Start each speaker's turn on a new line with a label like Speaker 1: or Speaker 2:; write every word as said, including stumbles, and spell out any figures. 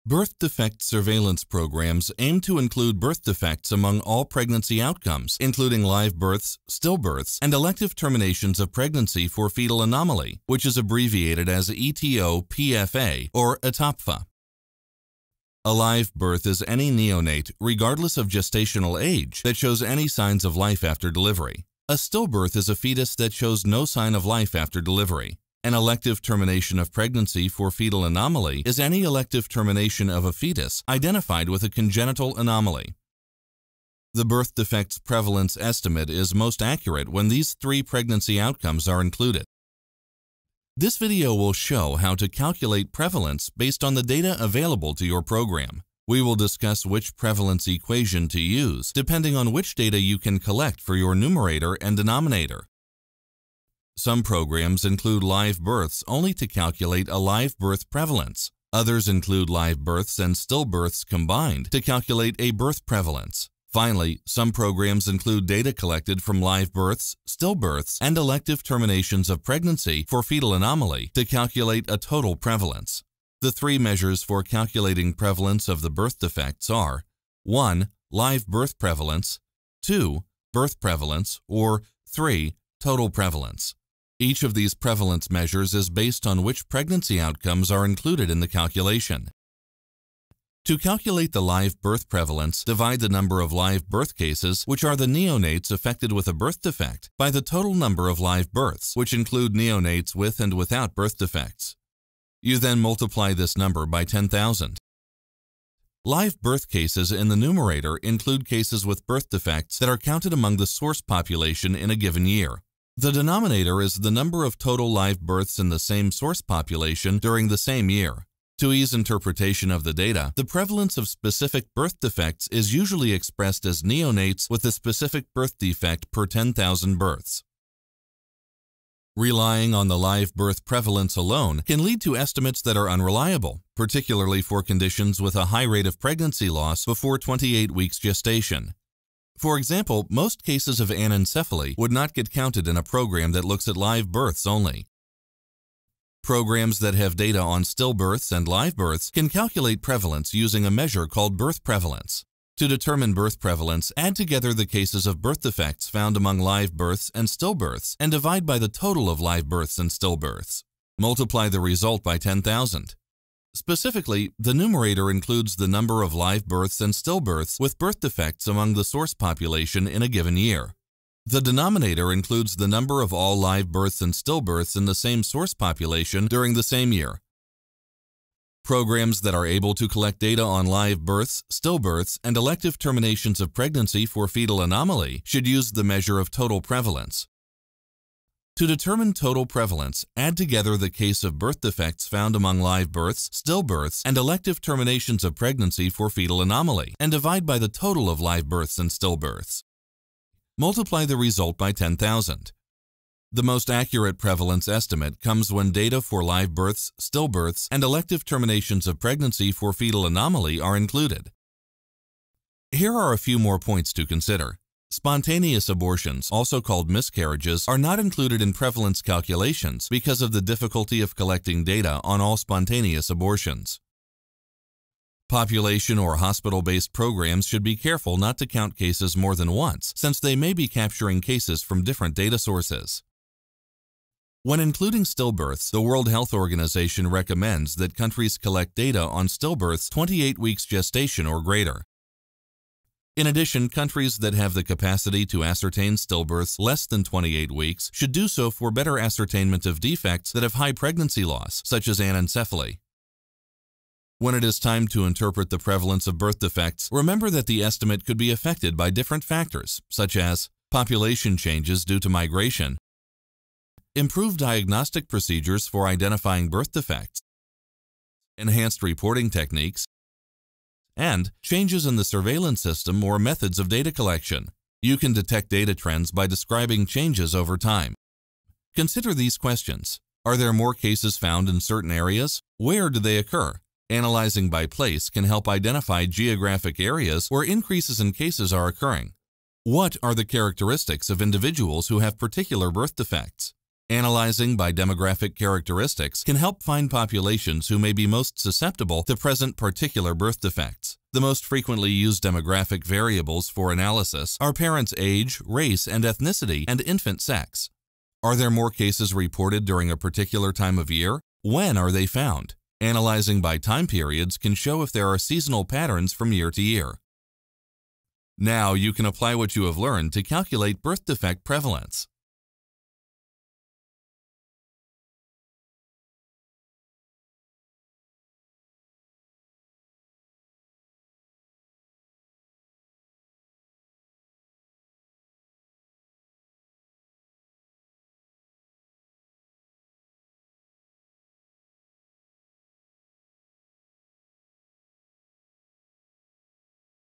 Speaker 1: Birth defect surveillance programs aim to include birth defects among all pregnancy outcomes, including live births, stillbirths, and elective terminations of pregnancy for fetal anomaly, which is abbreviated as E T O P F A or E T O P F A. A live birth is any neonate, regardless of gestational age, that shows any signs of life after delivery. A stillbirth is a fetus that shows no sign of life after delivery. An elective termination of pregnancy for fetal anomaly is any elective termination of a fetus identified with a congenital anomaly. The birth defects prevalence estimate is most accurate when these three pregnancy outcomes are included. This video will show how to calculate prevalence based on the data available to your program. We will discuss which prevalence equation to use depending on which data you can collect for your numerator and denominator. Some programs include live births only to calculate a live birth prevalence. Others include live births and stillbirths combined to calculate a birth prevalence. Finally, some programs include data collected from live births, stillbirths, and elective terminations of pregnancy for fetal anomaly to calculate a total prevalence. The three measures for calculating prevalence of the birth defects are one. Live birth prevalence, two. Birth prevalence, or three. Total prevalence. Each of these prevalence measures is based on which pregnancy outcomes are included in the calculation. To calculate the live birth prevalence, divide the number of live birth cases, which are the neonates affected with a birth defect, by the total number of live births, which include neonates with and without birth defects. You then multiply this number by ten thousand. Live birth cases in the numerator include cases with birth defects that are counted among the source population in a given year. The denominator is the number of total live births in the same source population during the same year. To ease interpretation of the data, the prevalence of specific birth defects is usually expressed as neonates with a specific birth defect per ten thousand births. Relying on the live birth prevalence alone can lead to estimates that are unreliable, particularly for conditions with a high rate of pregnancy loss before twenty-eight weeks gestation. For example, most cases of anencephaly would not get counted in a program that looks at live births only. Programs that have data on stillbirths and live births can calculate prevalence using a measure called birth prevalence. To determine birth prevalence, add together the cases of birth defects found among live births and stillbirths and divide by the total of live births and stillbirths. Multiply the result by ten thousand. Specifically, the numerator includes the number of live births and stillbirths with birth defects among the source population in a given year. The denominator includes the number of all live births and stillbirths in the same source population during the same year. Programs that are able to collect data on live births, stillbirths, and elective terminations of pregnancy for fetal anomaly should use the measure of total prevalence. To determine total prevalence, add together the case of birth defects found among live births, stillbirths, and elective terminations of pregnancy for fetal anomaly, and divide by the total of live births and stillbirths. Multiply the result by ten thousand. The most accurate prevalence estimate comes when data for live births, stillbirths, and elective terminations of pregnancy for fetal anomaly are included. Here are a few more points to consider. Spontaneous abortions, also called miscarriages, are not included in prevalence calculations because of the difficulty of collecting data on all spontaneous abortions. Population or hospital-based programs should be careful not to count cases more than once, since they may be capturing cases from different data sources. When including stillbirths, the World Health Organization recommends that countries collect data on stillbirths twenty-eight weeks gestation or greater. In addition, countries that have the capacity to ascertain stillbirths less than twenty-eight weeks should do so for better ascertainment of defects that have high pregnancy loss, such as anencephaly. When it is time to interpret the prevalence of birth defects, remember that the estimate could be affected by different factors, such as population changes due to migration, improved diagnostic procedures for identifying birth defects, enhanced reporting techniques, and changes in the surveillance system or methods of data collection. You can detect data trends by describing changes over time. Consider these questions. Are there more cases found in certain areas? Where do they occur? Analyzing by place can help identify geographic areas where increases in cases are occurring. What are the characteristics of individuals who have particular birth defects? Analyzing by demographic characteristics can help find populations who may be most susceptible to present particular birth defects. The most frequently used demographic variables for analysis are parents' age, race and ethnicity, and infant sex. Are there more cases reported during a particular time of year? When are they found? Analyzing by time periods can show if there are seasonal patterns from year to year. Now you can apply what you have learned to calculate birth defect prevalence.